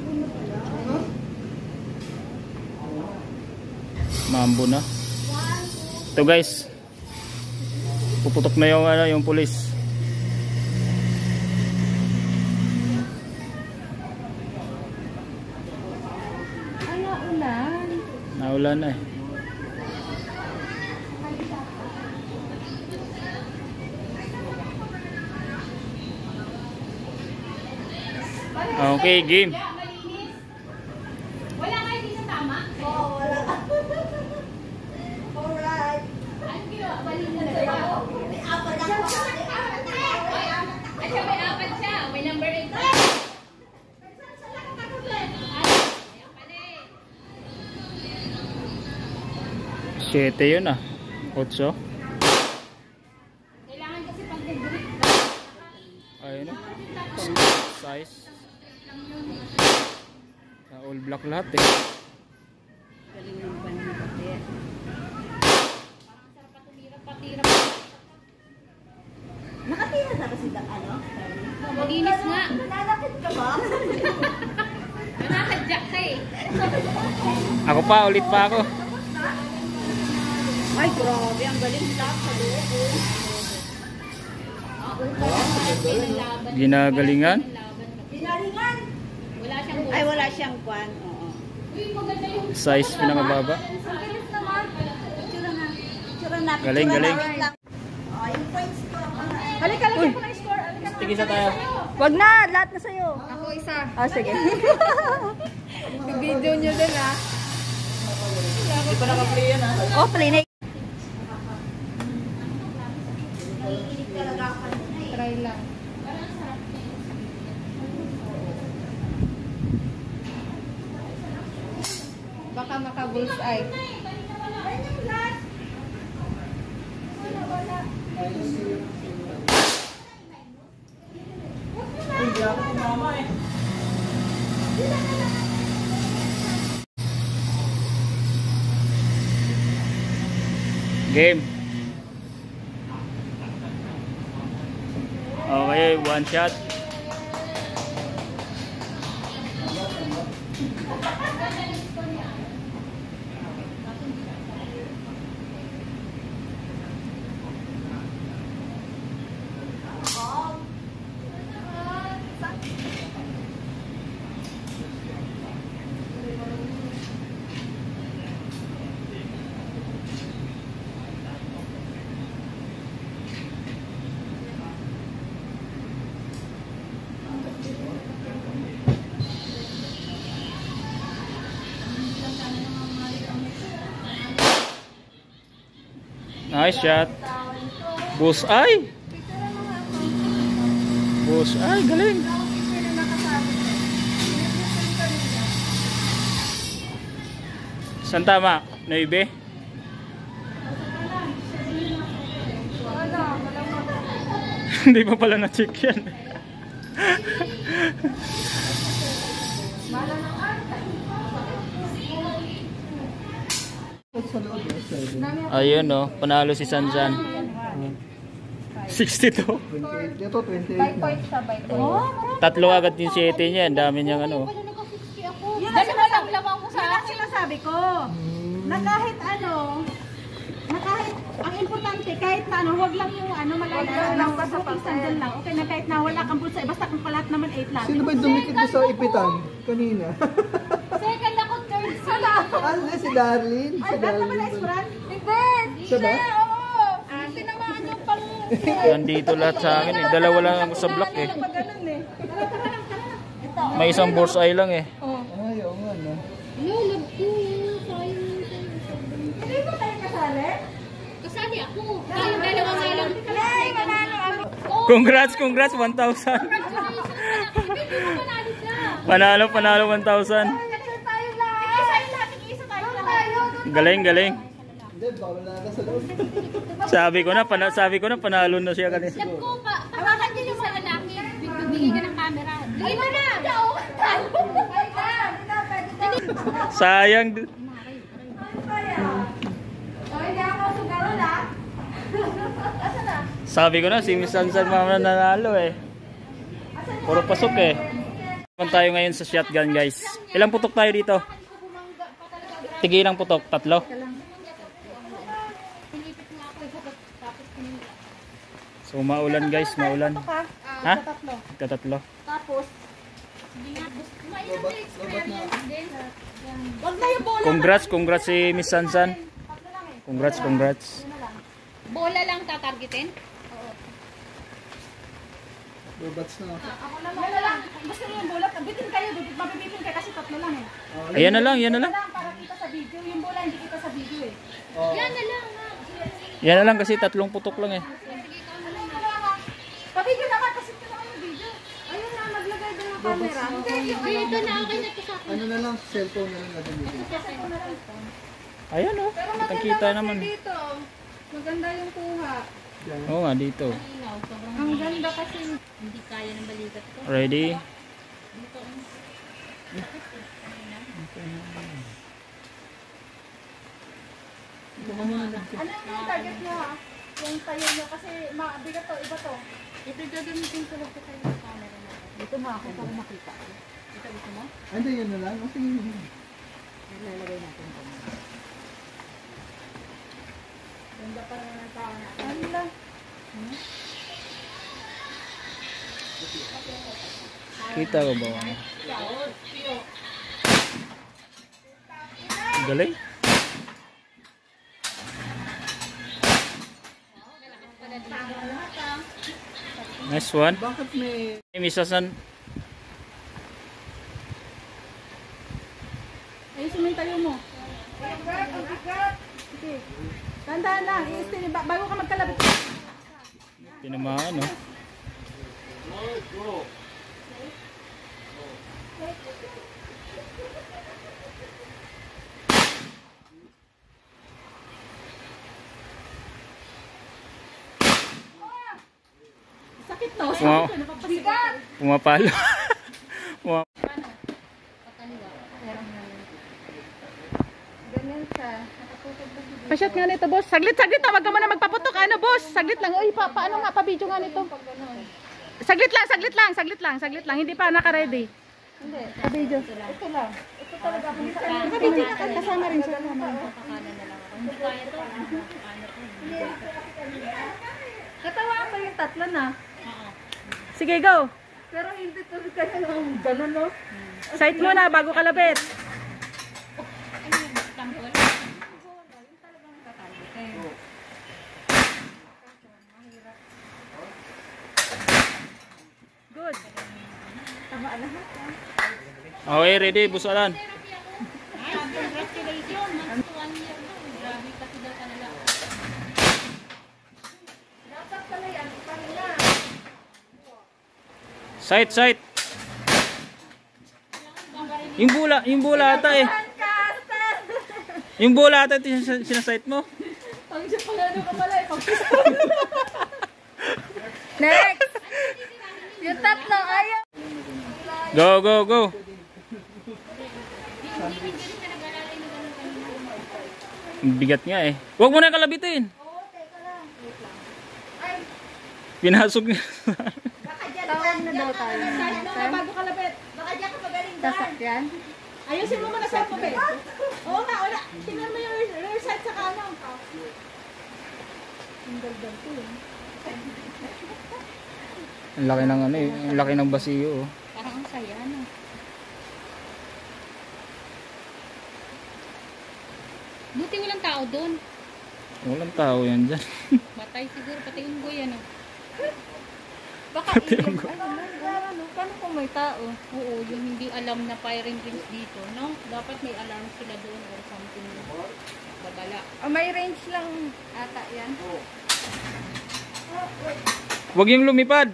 Speaker 2: Mambo na. Ito guys. Puputok na yung ano, yung pulis.
Speaker 6: Ano, ulan?
Speaker 2: Naulan na eh. Okay, game.
Speaker 4: Malinis. Wala kayo di sa tama?
Speaker 6: Oo, wala. Alright.
Speaker 4: Ano ginawa? Malinis na ba?
Speaker 6: May apat na ako.
Speaker 4: At siya may apat siya. May number eight. Ay, ayan pala eh.
Speaker 2: Siyete yun ah. Otso.
Speaker 4: Kailangan kasi pag nag-grip.
Speaker 2: Ayun ah. Size. Ah, all black lahat eh.
Speaker 4: Galing ng banyo kasi. Parang sarap patumira, patira.
Speaker 6: Nakatira na kasi ng ano?
Speaker 4: Malinis nga.
Speaker 6: Nananakit ka ba?
Speaker 4: Nakakadyak ka eh.
Speaker 2: Ako pa, ulit pa ako.
Speaker 6: Ay, grabe. Ang galing lahat sa loob.
Speaker 2: Ginagalingan.
Speaker 6: Dinalingan.
Speaker 4: Wala siyang
Speaker 6: Ay, wala siyang kwan. Oo.
Speaker 4: Uy, maganda yung
Speaker 2: Size pinakababa.
Speaker 6: Ang galing naman. Picture na. Picture na.
Speaker 2: Galing,
Speaker 6: Picture na.
Speaker 2: galing.
Speaker 6: Wait lang. Oh, yung points ko.
Speaker 1: Halika, lagyan ko na yung score. Halika na.
Speaker 2: Tigisa tayo.
Speaker 6: Wag na. Lahat na sa'yo.
Speaker 1: Ako isa.
Speaker 6: Ah, sige.
Speaker 1: Video nyo din ha.
Speaker 2: Hindi pa naka-play yan ha.
Speaker 6: Oh, play na.
Speaker 1: Try lang. Baka maka-bullseye.
Speaker 3: Hindi ako kumama eh.
Speaker 2: Game. Okay, one shot. Nice shot. Bullseye. Bullseye, galing. Saan tama? Naibe? Hindi pa pala na-check yan. Ayun no, panalo si Sansan. sixty-two.
Speaker 3: twenty-eight. Ito, twenty-eight
Speaker 1: By
Speaker 3: na.
Speaker 1: points siya, by points.
Speaker 2: Oh. Tatlo agad yung siete niya, ang dami niyang ano.
Speaker 1: Yun ang sinasabi, yun ang sinasabi ko. Na kahit ano, na kahit, ang importante, kahit na ano, wag lang yung ano, malayo lang basta pang sandal lang. Okay na kahit na wala kang bulsa, basta kung kalat naman eight lang.
Speaker 3: Sino ba yung dumikit ko sa ipitan kanina?
Speaker 4: second ako, third sila.
Speaker 3: Ah, hindi, si Darlene. Si
Speaker 1: Ay, ba't naman
Speaker 3: Darlene.
Speaker 1: na-expran?
Speaker 4: Hindi.
Speaker 3: Siya ba?
Speaker 4: Oo. Tinamaan yung pang...
Speaker 2: Nandito lahat sa akin eh. Dalawa lang ako sa block eh.
Speaker 1: Pag ganun eh.
Speaker 2: May isang bullseye lang eh.
Speaker 3: Ay, oo nga, no?
Speaker 4: No, love ko yun. Sayang yun.
Speaker 1: Hindi ba tayo kasali?
Speaker 4: Kasali ako. Tayong dalawa nga lang. Yay, manalo ako.
Speaker 2: Congrats, congrats, one thousand.
Speaker 4: Hindi mo manalo siya.
Speaker 2: Panalo, panalo, one thousand.
Speaker 1: Tayo lang. Isa lang, isa tayo lang.
Speaker 2: Galing, galing.
Speaker 3: Hindi, bawal na ka sa loob.
Speaker 2: Sabi ko na, pana sabi ko na panalo na siya kanina.
Speaker 4: Love ko pa. Pahakan niyo yung sa lalaki. Bibigyan ka ng camera. Bigay mo na.
Speaker 2: Sayang. Sabi ko na, si Miss Sansan mama na nanalo eh. Puro pasok eh. Naman tayo ngayon sa shotgun guys. Ilang putok tayo dito? Tigilang putok, tatlo. So maulan guys, maulan. Ha?
Speaker 1: Tatlo.
Speaker 2: Katatlo.
Speaker 1: Tapos,
Speaker 3: Lobat, lobat na.
Speaker 1: wag na yung bola.
Speaker 2: Congrats, congrats si Miss Sansan. Congrats, congrats.
Speaker 4: Bola lang tatargetin?
Speaker 3: Lobats na.
Speaker 1: Ako lang, ako lang. Kung gusto niyo yung bola, bitin kayo. Mabibitin kayo kasi tatlo lang eh.
Speaker 2: Ayan na lang, yan na lang.
Speaker 1: Lang para kita sa video. Yung bola hindi kita sa video eh.
Speaker 4: Yan na lang. ha.
Speaker 2: Yan na lang kasi tatlong putok lang eh.
Speaker 1: Pabigyo naman kasi ito naman yung video. Ayun na, maglagay din ng camera. Hindi, yung
Speaker 4: Dito na okay na to sa akin.
Speaker 3: Ano na lang, cellphone na lang natin dito.
Speaker 2: Ayan oh, kita naman.
Speaker 1: dito. Maganda yung kuha.
Speaker 2: Oo nga, dito.
Speaker 1: Ang ganda kasi.
Speaker 4: Hindi kaya ng balikat ko.
Speaker 2: Ready?
Speaker 1: Ano yung target niyo ha? Yung tayo niyo kasi mabigat to, iba to.
Speaker 4: Ito gagamitin ko lang sa kayo ng camera na.
Speaker 1: Dito mo ako para makita.
Speaker 4: Ito gusto mo?
Speaker 3: Hindi, yun na lang. O, sige.
Speaker 1: Lalagay natin ito. Ala.
Speaker 2: Kita ko ba? Galing. Nice one.
Speaker 3: Bakit may...
Speaker 2: Misasan.
Speaker 1: Ayun, sumintayo mo. Sige. Tandaan lang. I-steady ba- bago ka magkalabit.
Speaker 2: Tinamaan, no?
Speaker 1: Sakit no?
Speaker 2: Wow.
Speaker 1: Sakit no? Napapasigat.
Speaker 2: Pumapalo. Pumap-
Speaker 6: Ganyan siya. Nakatutok ba siya?
Speaker 1: Pasyat nga nito, boss. Saglit, saglit na. Wag ka muna magpaputok. Ano, boss? Saglit lang. Uy, pa paano nga? Pa-video nga nito. Saglit lang, saglit lang, saglit lang, saglit lang. Hindi pa naka-ready.
Speaker 6: Hindi.
Speaker 1: Pa-video.
Speaker 6: Ito lang. Ito talaga.
Speaker 1: Naka-video na. Kasama rin siya.
Speaker 6: Katawaan ba yung tatlo na?
Speaker 1: Sige, go.
Speaker 6: Pero hindi to kaya lang ganun, no?
Speaker 1: Sight muna bago kalabit. Good.
Speaker 2: Okay, ready, busalan. Sight, sight. Yung bula, yung bula ata eh. Yung bula ata ito yung sinasight mo.
Speaker 1: Ang siya pala ano ka pala eh.
Speaker 6: Next! Yung tatlo, ayaw!
Speaker 2: Go, go, go. Ang bigat nga eh. Huwag mo na kalabitin. Pinasok niya.
Speaker 6: Tawag na daw tayo.
Speaker 1: Sight muna bago kalabit.
Speaker 6: Sasakyan?
Speaker 1: Ayusin mo muna sa mo, be. Oo nga, wala. Tingnan mo yung rear sight sa kanan.
Speaker 2: Ang laki ng ano eh. Ang laki ng basiyo. Oh.
Speaker 4: Parang ang saya, ano? Buti walang tao doon.
Speaker 2: Walang tao yan dyan.
Speaker 4: Matay siguro, pati unggoy, ano?
Speaker 6: Baka iyon. Ano, ano, paano kung may tao?
Speaker 4: Oo, yung hindi alam na firing range dito, no? Dapat may alarm sila doon or something. Babala.
Speaker 6: Oh, may range lang ata yan.
Speaker 2: Huwag yung lumipad.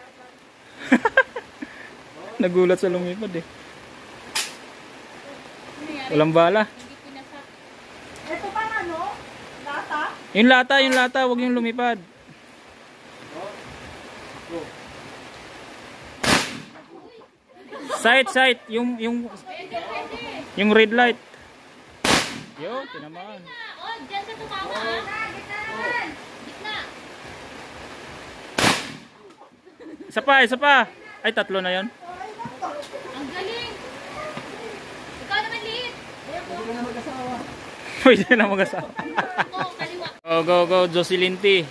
Speaker 2: Nagulat sa lumipad eh. Walang bala.
Speaker 4: Hindi pinasak.
Speaker 1: Ito pa na, no? Lata?
Speaker 2: Yung lata, yung lata, huwag yung lumipad. Sight, sight, yung yung yung red light. Yo, tinamaan.
Speaker 4: Oh, dyan sa tumama, ha? Gitna.
Speaker 2: Isa pa, isa pa. Ay, tatlo na yon.
Speaker 4: Ang galing. Ikaw naman liit.
Speaker 2: Pwede na mag-asawa.
Speaker 4: Oo, kaliwa.
Speaker 2: Go, go, go, Jocelyn T.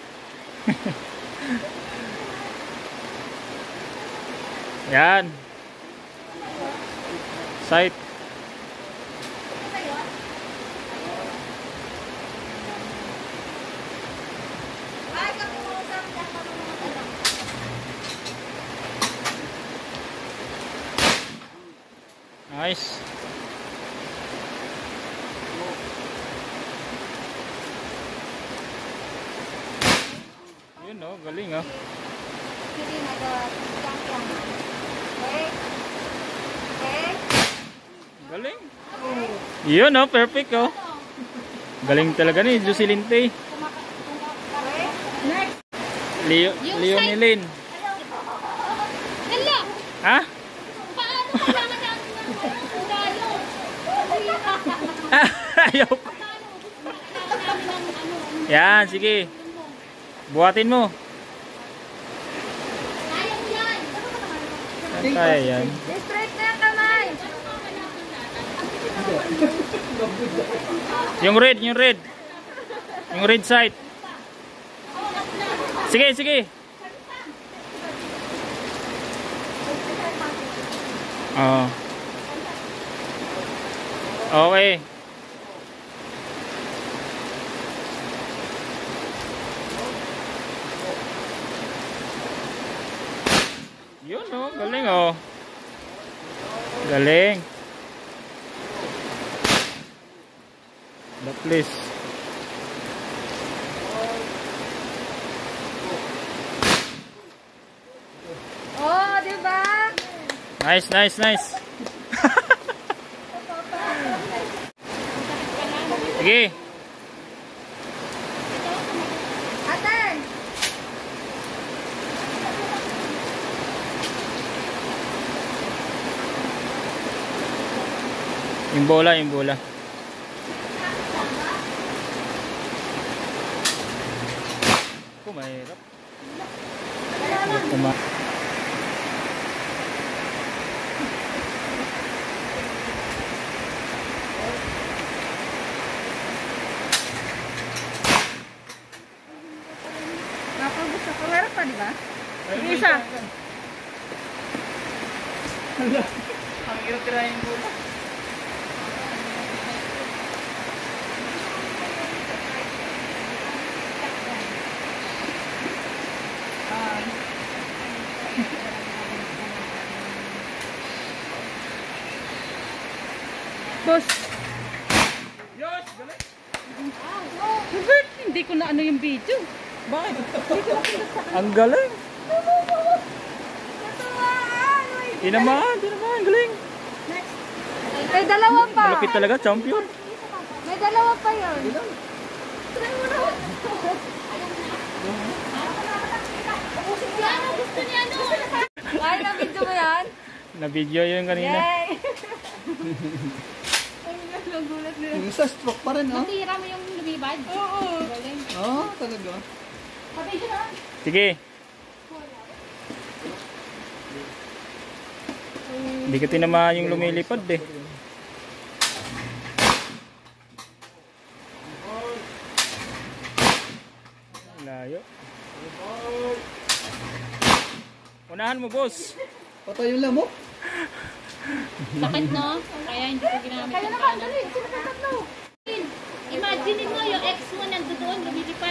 Speaker 2: Yan. Sight. Nice. Yun oh, galing oh.
Speaker 6: Hindi nag-jump lang. Okay? Okay?
Speaker 2: Galing. Yun oh, perfect oh. Galing talaga ni Jocelyn T.
Speaker 1: Next.
Speaker 2: Leo,
Speaker 4: Yung
Speaker 2: Leonilyn.
Speaker 4: Hala!
Speaker 2: Ha?
Speaker 4: Paano kailangan na ang dalo?
Speaker 2: Ayaw. Yan, sige. Buhatin mo.
Speaker 4: Kaya mo yan.
Speaker 2: Kaya yan.
Speaker 6: Straight na yung kamay!
Speaker 2: Yung red, yung red. Yung red sight. Sige, sige. Oo. Okay. Yun oh, galing oh. Galing. The please.
Speaker 6: Oh, di ba?
Speaker 2: Nice, nice, nice. Sige.
Speaker 6: Atan!
Speaker 2: Yung bola, yung bola. Ako, mahirap. Kuma.
Speaker 6: Napagod sa kulera pa, di ba? Isa.
Speaker 2: Ang hirap tirahin yung bola.
Speaker 1: Boss,
Speaker 2: Yes, galing.
Speaker 1: Hubert, hindi ko na ano yung video. Bakit?
Speaker 2: Ang galing. Tinamaan, tinamaan, galing.
Speaker 6: May dalawa pa.
Speaker 2: Malapit talaga, champion.
Speaker 6: May dalawa pa yun.
Speaker 4: Ano gusto niya no?
Speaker 6: Ay, na-video mo yan?
Speaker 2: Na-video yun kanina.
Speaker 6: Yay!
Speaker 3: Yung isa stroke pa rin, oh.
Speaker 4: Tira mo yung lumibad. Oo. Galing.
Speaker 3: Oh, talaga.
Speaker 2: Sige. Hindi ka tinamaan yung lumilipad eh. Layo. Unahan mo, boss.
Speaker 3: Patay yung lamok.
Speaker 4: Sakit no? Kaya hindi ko ginamit yung kanan. Imagine mo yung ex mo nandoon lumilipad.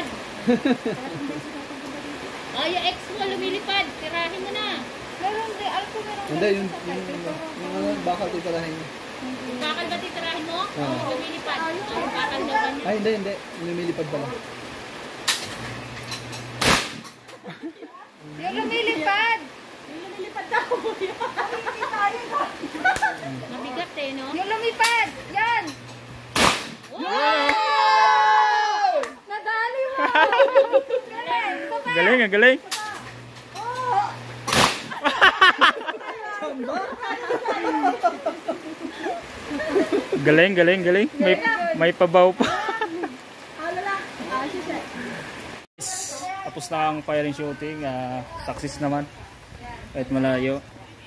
Speaker 4: Oh, yung ex mo lumilipad. Tirahin mo na.
Speaker 6: Pero hindi, alam ko meron.
Speaker 3: Hindi, yung, yung, yung, yung ano, bakal titirahin niya.
Speaker 4: Yung bakal ba titirahin mo?
Speaker 3: Oo.
Speaker 4: Lumilipad. Yung bakal daw ba niya?
Speaker 3: Ay, hindi, hindi. Lumilipad pala.
Speaker 6: Yung lumilipad.
Speaker 4: Mabigat eh, no?
Speaker 6: Yung lumipad. Yan. Nadali mo. Galing. Ito pa.
Speaker 2: Galing, ang galing.
Speaker 6: Oh.
Speaker 2: Galing, galing, galing. May, may pabaw pa.
Speaker 6: Ano lang? Ah, sisa.
Speaker 2: Tapos na ang firing shooting. Uh, success naman. Kahit malayo.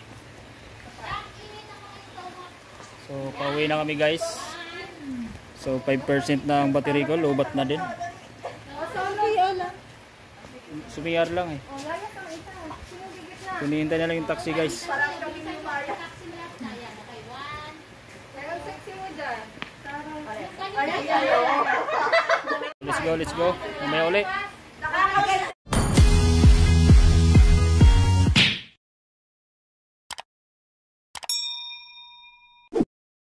Speaker 2: So, pauwi na kami guys. So, five percent na ang battery ko. Lobat na din.
Speaker 6: Sorry, ala.
Speaker 2: Sumiyar lang eh.
Speaker 6: Oh, layas ang isa. Sinugigit na.
Speaker 2: Hinihintay na lang yung taxi guys.
Speaker 6: Parang kami ni Maria. Pero sexy mo dyan. Ay, ay, ay.
Speaker 2: Let's go, let's go. Mamaya uli.
Speaker 6: Nakakaganda.